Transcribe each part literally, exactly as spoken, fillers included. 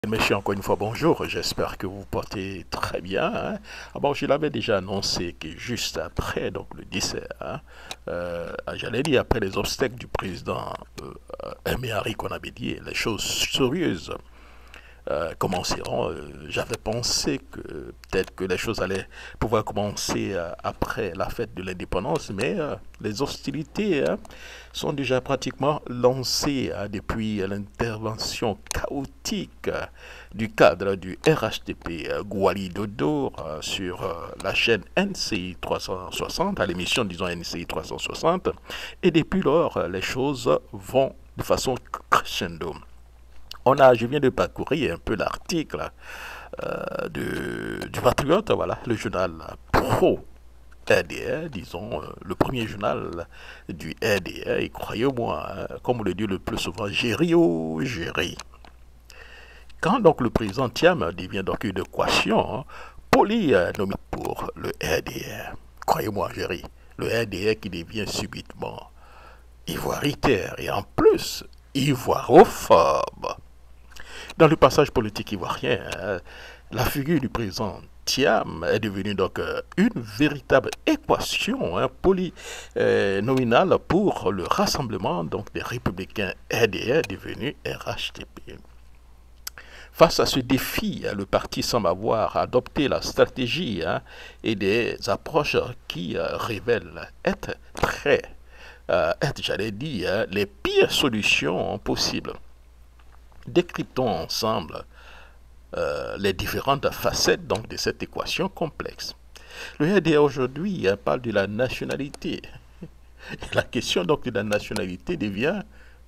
Messieurs, encore une fois, bonjour. J'espère que vous vous portez très bien. Hein. Ah bon, je l'avais déjà annoncé que juste après, donc le dix-sept, hein, euh, j'allais dire après les obstacles du président euh, Aimé Henri Konabédié, les choses sérieuses euh, commenceront. Euh, J'avais pensé que peut-être que les choses allaient pouvoir commencer euh, après la fête de l'indépendance, mais euh, les hostilités hein, sont déjà pratiquement lancées hein, depuis l'intervention chaotique euh, du cadre du R H T P euh, Gouali Dodo euh, sur euh, la chaîne N C I trois cent soixante, à l'émission disons N C I trois cent soixante, et depuis lors, les choses vont de façon crescendo. On a, je viens de parcourir un peu l'article euh, de- du Patriote, voilà, le journal pro R D R, disons, euh, le premier journal du R D R, et croyez-moi, hein, comme on le dit le plus souvent, géri ou géri. Quand donc le président Thiam devient donc une équation, hein, poli euh, nommé pour le R D R, croyez-moi, géri, le R D R qui devient subitement ivoiritaire et en plus ivoirophobe. Dans le passage politique ivoirien, hein, la figure du président Thiam est devenue donc euh, une véritable équation hein, polynomiale pour le rassemblement donc des républicains R D R devenus R H T P. Face à ce défi, hein, le parti semble avoir adopté la stratégie hein, et des approches qui euh, révèlent être très, euh, être, j'allais dire, hein, les pires solutions possibles. Décryptons ensemble euh, les différentes facettes donc, de cette équation complexe. Le R D A aujourd'hui hein, parle de la nationalité. Et la question donc de la nationalité devient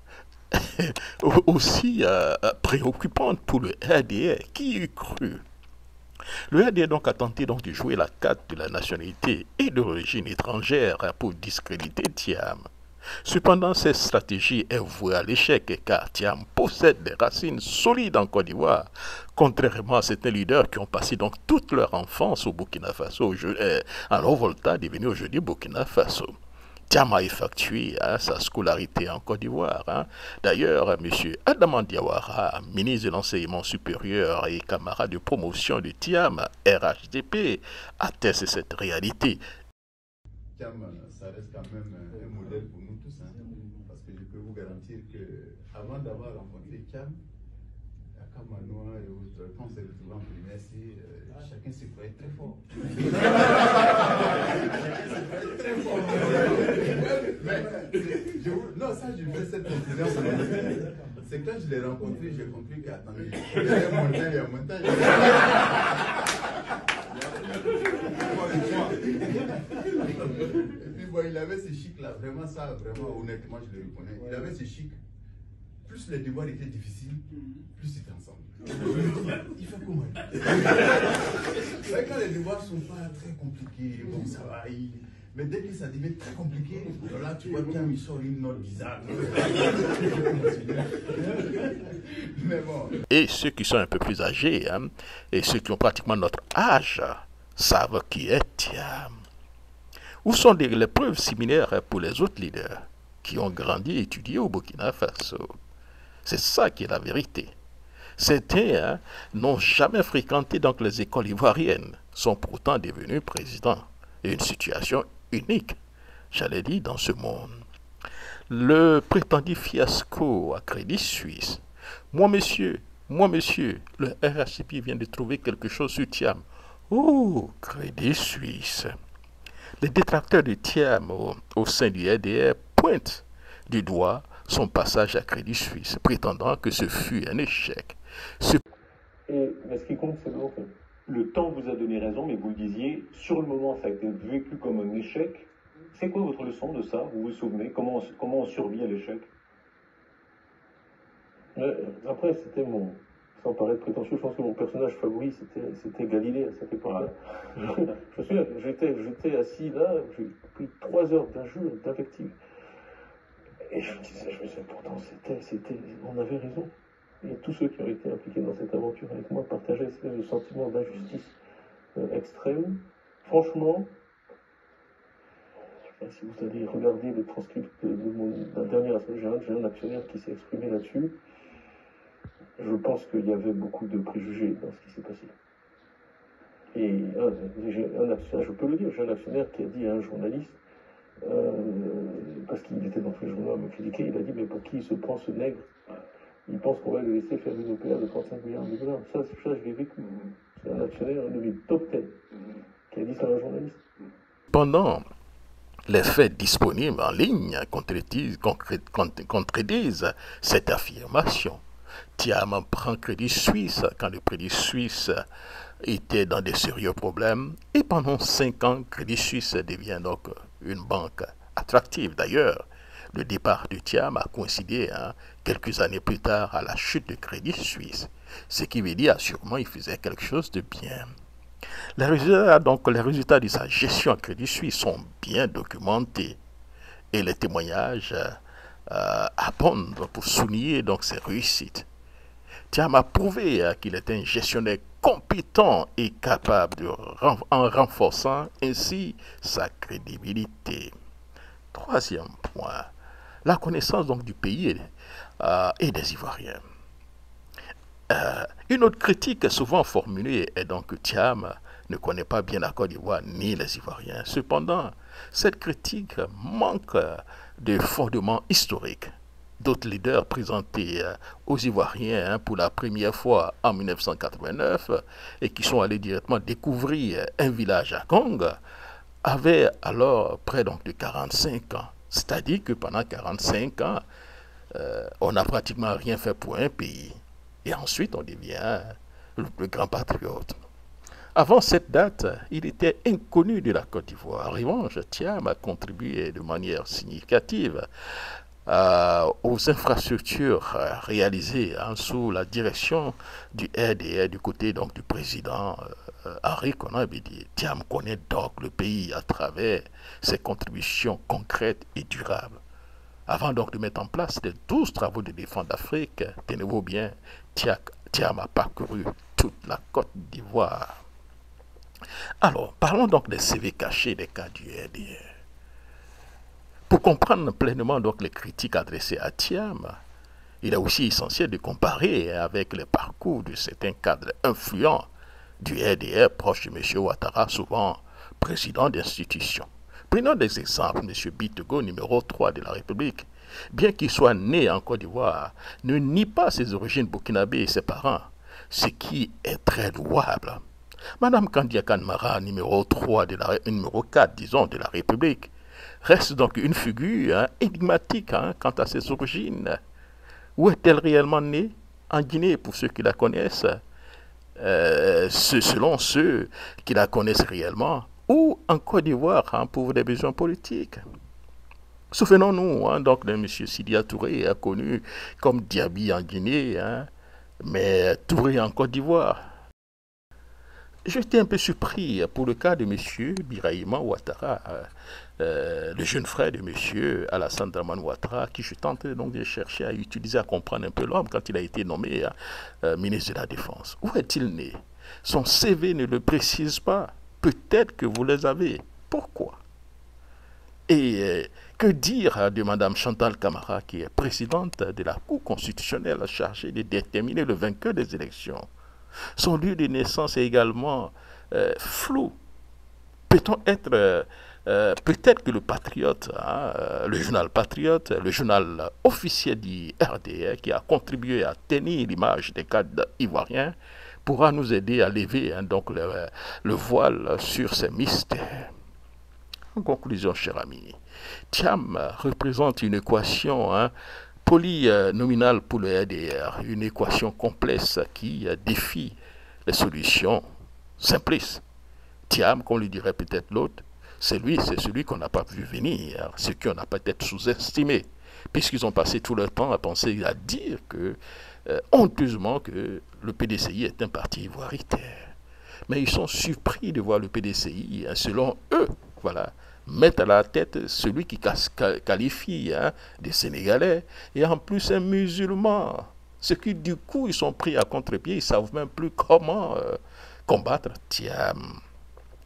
aussi euh, préoccupante pour le R D A. Qui eût cru? Le R D A donc a tenté donc de jouer la carte de la nationalité et d'origine étrangère hein, pour discréditer Thiam. Cependant, cette stratégie est vouée à l'échec car Thiam possède des racines solides en Côte d'Ivoire, contrairement à certains leaders qui ont passé donc toute leur enfance au Burkina Faso, en Volta devenu aujourd'hui Burkina Faso. Thiam a effectué hein, sa scolarité en Côte d'Ivoire. Hein. D'ailleurs, M. Adama Diawara, ministre de l'Enseignement supérieur et camarade de promotion de Thiam, R H D P, atteste cette réalité. Thiam, ça reste quand même un modèle pour nous tous, hein, parce que je peux vous garantir que avant d'avoir rencontré Thiam, à Kamanoa et autres, quand on s'est retrouvés en primaire, euh, chacun se croyait très fort. Très fort. Mais, je vous, non, ça, je fais cette confidence. C'est quand je l'ai rencontré, j'ai compris qu'attendez, il y a un montagne, il y a un montagne. Et puis bon, il avait ce chic là, vraiment ça, vraiment honnêtement je le reconnais. Il avait ce chic. Plus les devoirs étaient difficiles, plus c'était ensemble. Il fait comment? Quand les devoirs ne sont pas très compliqués, bon ça va, il... mais dès que ça devient très compliqué, là tu vois bien il sort une note bizarre. Mais bon. Et ceux qui sont un peu plus âgés, hein, et ceux qui ont pratiquement notre âge, savent qui est Thiam. Où sont les, les preuves similaires pour les autres leaders qui ont grandi et étudié au Burkina Faso? C'est ça qui est la vérité. Certains hein, n'ont jamais fréquenté donc les écoles ivoiriennes, sont pourtant devenus présidents. Une situation unique, j'allais dire, dans ce monde. Le prétendu fiasco à Crédit Suisse. Moi, monsieur, moi, monsieur, le R H C P vient de trouver quelque chose sur Thiam. Oh, Crédit Suisse. Les détracteurs de Thiam au, au sein du R D R pointent du doigt son passage à Crédit Suisse, prétendant que ce fut un échec. Ce... Et, mais ce qui compte, c'est donc le temps vous a donné raison, mais vous le disiez, sur le moment, ça a été vécu comme un échec. C'est quoi votre leçon de ça? Vous vous souvenez? Comment on, comment on survit à l'échec? Après, c'était mon... Sans paraître prétentieux, je pense que mon personnage favori, c'était Galilée à cette époque-là. Je, je me souviens, j'étais assis là, j'ai pris trois heures d'injures, d'invectives. Et je me disais, je me disais, pourtant, c'était, on avait raison. Et tous ceux qui ont été impliqués dans cette aventure avec moi partageaient ce sentiment d'injustice euh, extrême. Franchement, si vous allez regarder le transcript de, de mon dernier assemblée générale, j'ai un actionnaire qui s'est exprimé là-dessus. je pense qu'il y avait beaucoup de préjugés dans ce qui s'est passé. Et un, un actionnaire, je peux le dire, j'ai un actionnaire qui a dit à un journaliste, euh, parce qu'il était dans tous les journaux à me critiquer, il a dit, mais pour qui il se prend ce nègre? Il pense qu'on va le laisser faire une O P A de trente-cinq milliards de dollars. Ça, ça je l'ai vécu. C'est un actionnaire, un de mes top dix, qui a dit ça à un journaliste. Pendant les faits disponibles en ligne contredisent, contredisent cette affirmation. Thiam prend Crédit Suisse quand le Crédit Suisse était dans des sérieux problèmes et pendant cinq ans, Crédit Suisse devient donc une banque attractive. D'ailleurs, le départ de Thiam a coïncidé hein, quelques années plus tard à la chute de Crédit Suisse, ce qui veut dire sûrement qu'il faisait quelque chose de bien. Les résultats, donc, les résultats de sa gestion à Crédit Suisse sont bien documentés et les témoignages euh, abondent pour souligner donc ses réussites. Thiam a prouvé euh, qu'il était un gestionnaire compétent et capable de en renforçant ainsi sa crédibilité. Troisième point, la connaissance donc du pays euh, et des Ivoiriens. Euh, une autre critique souvent formulée est donc que Thiam ne connaît pas bien la Côte d'Ivoire ni les Ivoiriens. Cependant, cette critique manque de fondement historique. D'autres leaders présentés aux Ivoiriens pour la première fois en mille neuf cent quatre-vingt-neuf et qui sont allés directement découvrir un village à Kong avaient alors près donc de quarante-cinq ans. C'est-à-dire que pendant quarante-cinq ans, euh, on n'a pratiquement rien fait pour un pays. Et ensuite, on devient le plus grand patriote. Avant cette date, il était inconnu de la Côte d'Ivoire. En revanche, Thiam a contribué de manière significative euh, aux infrastructures euh, réalisées hein, sous la direction du R D R du côté donc, du président euh, Henri Konan Bédié. Thiam connaît donc le pays à travers ses contributions concrètes et durables. Avant donc de mettre en place les douze travaux de défense d'Afrique, tenez-vous bien, Thiam a parcouru toute la Côte d'Ivoire. Alors, parlons donc des C V cachés des cas du R D R. Pour comprendre pleinement donc les critiques adressées à Thiam, il est aussi essentiel de comparer avec les parcours de certains cadres influents du R D R proches de M. Ouattara, souvent président d'institutions. Prenons des exemples. M. Bitego, numéro trois de la République, bien qu'il soit né en Côte d'Ivoire, ne nie pas ses origines burkinabées et ses parents, ce qui est très louable. Madame Kandia Kanmara, numéro trois de la, numéro quatre, disons, de la République, reste donc une figure hein, énigmatique hein, quant à ses origines. Où est-elle réellement née? En Guinée, pour ceux qui la connaissent, euh, selon ceux qui la connaissent réellement, ou en Côte d'Ivoire hein, pour des besoins politiques. Souvenons-nous hein, donc de M. Sidia Touré, hein, connu comme Diaby en Guinée, hein, mais Touré en Côte d'Ivoire. J'étais un peu surpris pour le cas de M. Birahima Ouattara, euh, le jeune frère de M. Alassane Dramane Ouattara, qui je tentais donc de chercher à utiliser, à comprendre un peu l'homme quand il a été nommé euh, ministre de la Défense. Où est-il né? Son C V ne le précise pas. Peut-être que vous les avez. Pourquoi? Et euh, que dire de Mme Chantal Camara, qui est présidente de la Cour constitutionnelle chargée de déterminer le vainqueur des élections? Son lieu de naissance est également euh, flou. Peut-on être... Euh, euh, peut-être que le Patriote, hein, euh, le journal Patriote, le journal officiel du R D R, qui a contribué à tenir l'image des cadres ivoiriens, pourra nous aider à lever hein, donc le, le voile sur ces mystères. En conclusion, cher ami, Thiam représente une équation hein, polynominale pour le R D R, une équation complexe qui défie les solutions simplistes. Thiam, comme le dirait peut-être l'autre, c'est lui, c'est celui qu'on n'a pas vu venir, ce qu'on n'a peut-être sous-estimé, puisqu'ils ont passé tout leur temps à penser, à dire que, euh, honteusement, que le P D C I est un parti ivoiritaire. Mais ils sont surpris de voir le P D C I, hein, selon eux, voilà, mettre à la tête celui qui qualifie hein, des Sénégalais, et en plus un musulman. Ce qui, du coup, ils sont pris à contre-pied, ils ne savent même plus comment euh, combattre Thiam.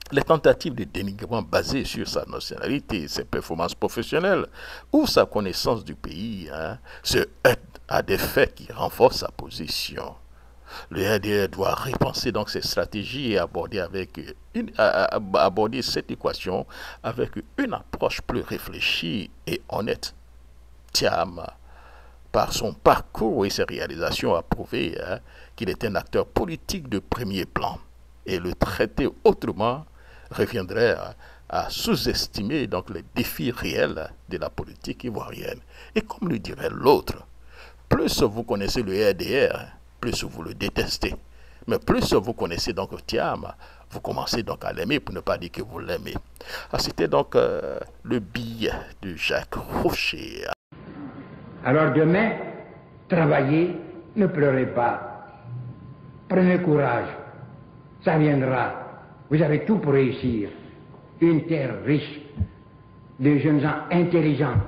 les tentatives de dénigrement basées sur sa nationalité, ses performances professionnelles ou sa connaissance du pays hein, se heurtent à des faits qui renforcent sa position. Le R D R doit repenser donc ses stratégies et aborder, avec une, aborder cette équation avec une approche plus réfléchie et honnête. Thiam, par son parcours et ses réalisations, a prouvé hein, qu'il est un acteur politique de premier plan. Et le traiter autrement reviendrait à sous-estimer donc les défis réels de la politique ivoirienne. Et comme le dirait l'autre, plus vous connaissez le R D R, plus vous le détestez. Mais plus vous connaissez donc Thiam, vous commencez donc à l'aimer pour ne pas dire que vous l'aimez. Ah, c'était donc euh, le billet de Jacques Rocher. Alors demain, travaillez, ne pleurez pas. Prenez courage, ça viendra. Vous avez tout pour réussir. Une terre riche, de jeunes gens intelligents,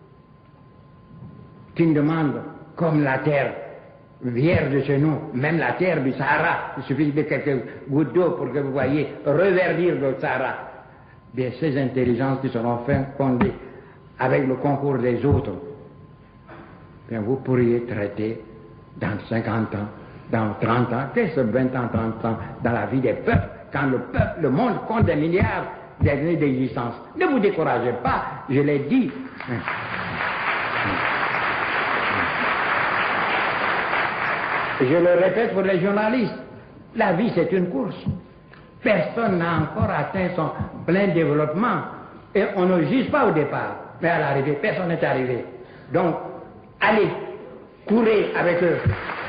qui ne demandent comme la terre vierge de chez nous, même la terre du Sahara, il suffit de quelques gouttes d'eau pour que vous voyez reverdir le Sahara. Bien, ces intelligences qui seront fondées avec le concours des autres, bien, vous pourriez traiter dans cinquante ans, dans trente ans, qu'est-ce que vingt ans, trente ans, dans la vie des peuples, quand le peuple, le monde compte des milliards d'années d'existence. Ne vous découragez pas, je l'ai dit. Je le répète pour les journalistes, la vie c'est une course. Personne n'a encore atteint son plein développement. Et on ne juge pas au départ, mais à l'arrivée, personne n'est arrivé. Donc, allez, courez avec eux.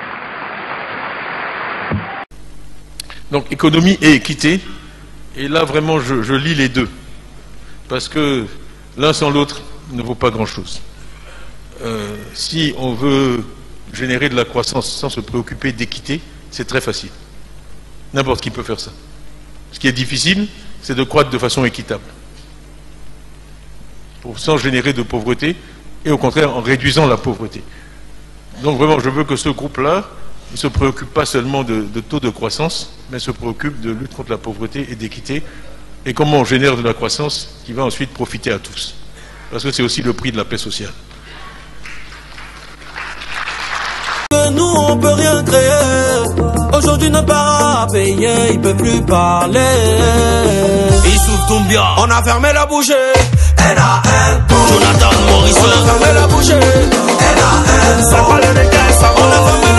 Donc, économie et équité. Et là, vraiment, je, je lis les deux. Parce que l'un sans l'autre ne vaut pas grand-chose. Euh, si on veut générer de la croissance sans se préoccuper d'équité, c'est très facile. N'importe qui peut faire ça. Ce qui est difficile, c'est de croître de façon équitable. Pour, sans générer de pauvreté, et au contraire en réduisant la pauvreté. Donc vraiment, je veux que ce groupe-là ne se préoccupe pas seulement de, de taux de croissance, mais se préoccupe de lutte contre la pauvreté et d'équité, et comment on génère de la croissance qui va ensuite profiter à tous. Parce que c'est aussi le prix de la paix sociale. Nous on peut rien créer. Aujourd'hui nos parents à payer, ils peuvent plus parler. Ils souffrent tout bien. On a fermé la bouche. N A L Jonathan Morrison. On a fermé la bouche. N A L Ça va les gars, ça va. On a fermé